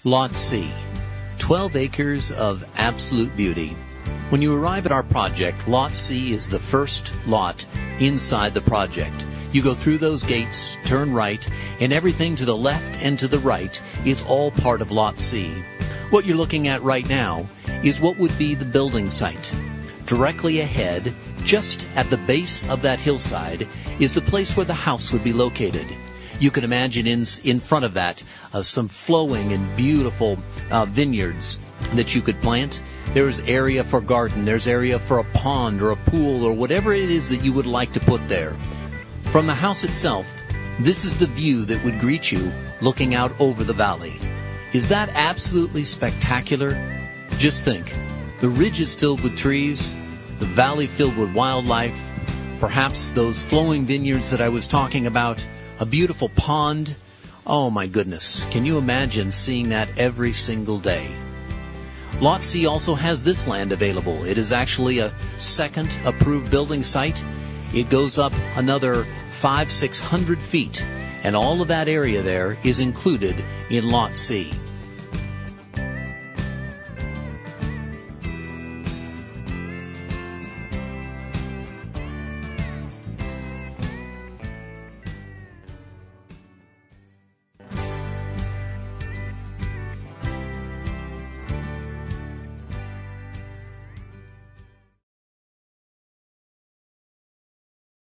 Lot C, 12 acres of absolute beauty. When you arrive at our project, Lot C is the first lot inside the project. You go through those gates, turn right, and everything to the left and to the right is all part of Lot C. What you're looking at right now is what would be the building site. Directly ahead, just at the base of that hillside, is the place where the house would be located. You can imagine in front of that some flowing and beautiful vineyards that you could plant. There's area for garden. There's area for a pond or a pool or whatever it is that you would like to put there. From the house itself, this is the view that would greet you looking out over the valley. Is that absolutely spectacular? Just think. The ridge is filled with trees, the valley filled with wildlife, perhaps those flowing vineyards that I was talking about, a beautiful pond. Oh my goodness, can you imagine seeing that every single day? Lot C also has this land available. It is actually a second approved building site. It goes up another 500-600 feet, and all of that area there is included in Lot C.